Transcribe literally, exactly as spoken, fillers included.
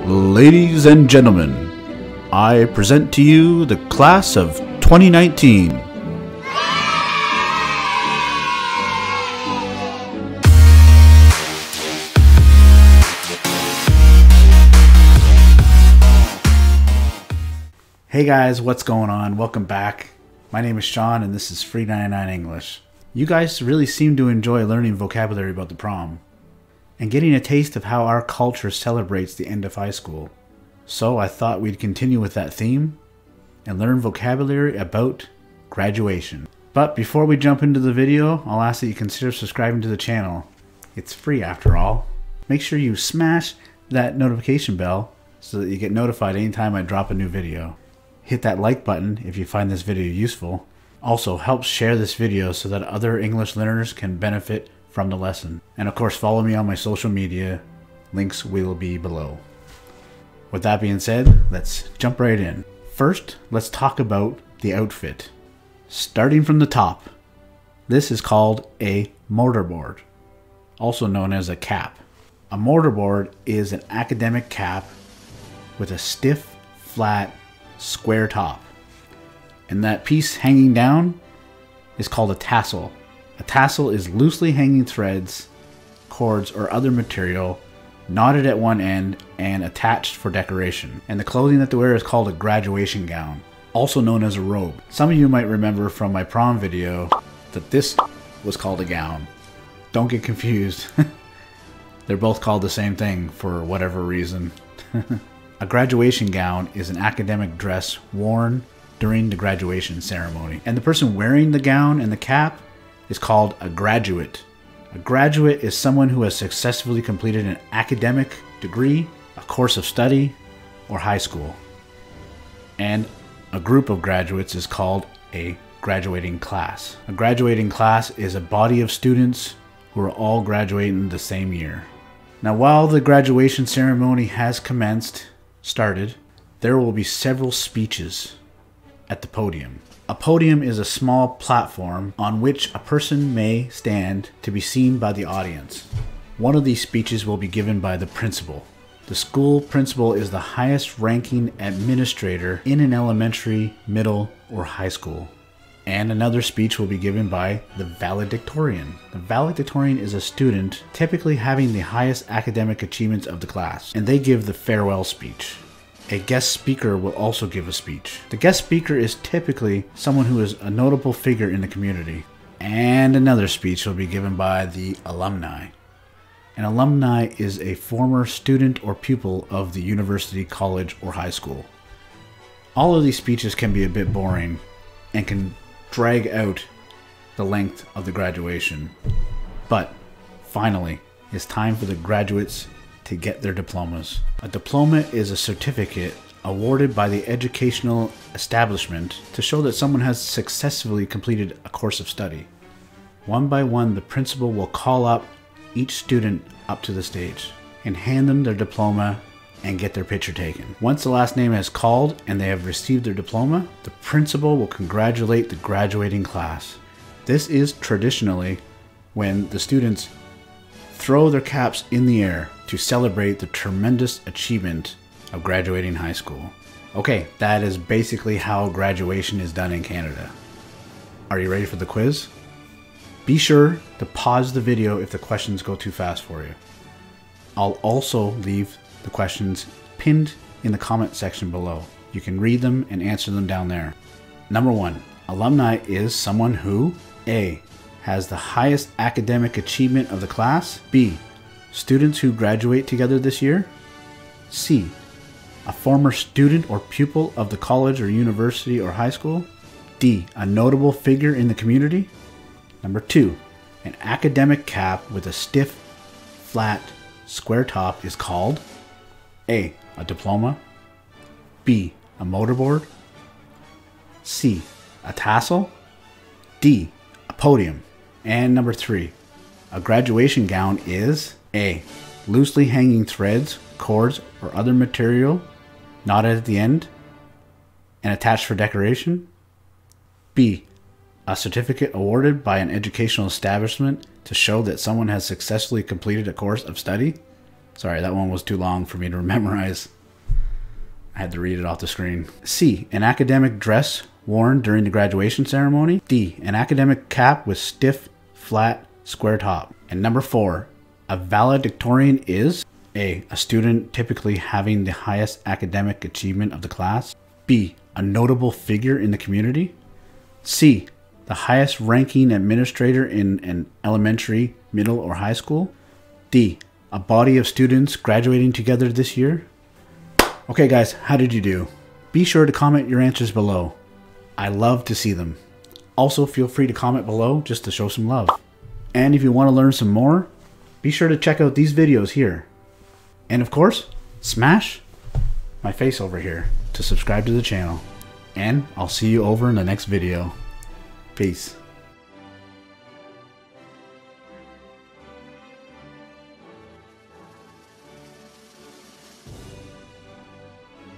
Ladies and gentlemen, I present to you the class of twenty nineteen. Hey guys, what's going on? Welcome back. My name is Sean and this is Free ninety-nine English. You guys really seem to enjoy learning vocabulary about the prom and getting a taste of how our culture celebrates the end of high school. So I thought we'd continue with that theme and learn vocabulary about graduation. But before we jump into the video, I'll ask that you consider subscribing to the channel. It's free after all. Make sure you smash that notification bell so that you get notified anytime I drop a new video. Hit that like button if you find this video useful. Also, help share this video so that other English learners can benefit from the lesson. And of course, follow me on my social media. Links will be below. With that being said, let's jump right in. First, let's talk about the outfit. Starting from the top, this is called a mortarboard, also known as a cap. A mortarboard is an academic cap with a stiff, flat, square top. And that piece hanging down is called a tassel. A tassel is loosely hanging threads, cords, or other material knotted at one end and attached for decoration. And the clothing that they wear is called a graduation gown, also known as a robe. Some of you might remember from my prom video that this was called a gown. Don't get confused. They're both called the same thing for whatever reason. A graduation gown is an academic dress worn during the graduation ceremony. And the person wearing the gown and the cap is called a graduate. A graduate is someone who has successfully completed an academic degree, a course of study, or high school. And a group of graduates is called a graduating class. A graduating class is a body of students who are all graduating the same year. Now, while the graduation ceremony has commenced, started, there will be several speeches at the podium. A podium is a small platform on which a person may stand to be seen by the audience. One of these speeches will be given by the principal. The school principal is the highest ranking administrator in an elementary, middle, or high school. And another speech will be given by the valedictorian. The valedictorian is a student typically having the highest academic achievements of the class, and they give the farewell speech. A guest speaker will also give a speech. The guest speaker is typically someone who is a notable figure in the community. And another speech will be given by the alumni. An alumni is a former student or pupil of the university, college, or high school. All of these speeches can be a bit boring and can drag out the length of the graduation. But finally, it's time for the graduates to get their diplomas. A diploma is a certificate awarded by the educational establishment to show that someone has successfully completed a course of study. One by one, the principal will call up each student up to the stage and hand them their diploma and get their picture taken. Once the last name is called and they have received their diploma, the principal will congratulate the graduating class. This is traditionally when the students throw their caps in the air to celebrate the tremendous achievement of graduating high school. Okay, that is basically how graduation is done in Canada. Are you ready for the quiz? Be sure to pause the video if the questions go too fast for you. I'll also leave the questions pinned in the comment section below. You can read them and answer them down there. Number one, alumni is someone who A. has the highest academic achievement of the class. B. Students who graduate together this year. C. A former student or pupil of the college or university or high school. D. A notable figure in the community. Number two, an academic cap with a stiff, flat, square top is called A. a diploma. B. a mortarboard. C. a tassel. D. a podium. And number three, a graduation gown is A. loosely hanging threads, cords, or other material knotted at the end and attached for decoration. B. a certificate awarded by an educational establishment to show that someone has successfully completed a course of study. Sorry, that one was too long for me to memorize. I had to read it off the screen. C, an academic dress worn during the graduation ceremony. D, an academic cap with stiff, flat, square top. And number four, a valedictorian is A, a student typically having the highest academic achievement of the class. B, a notable figure in the community. C, the highest ranking administrator in an elementary, middle, or high school. D, a body of students graduating together this year. Okay guys, how did you do? Be sure to comment your answers below. I love to see them. Also, feel free to comment below just to show some love. And if you want to learn some more, be sure to check out these videos here. And of course, smash my face over here to subscribe to the channel. And I'll see you over in the next video. Peace.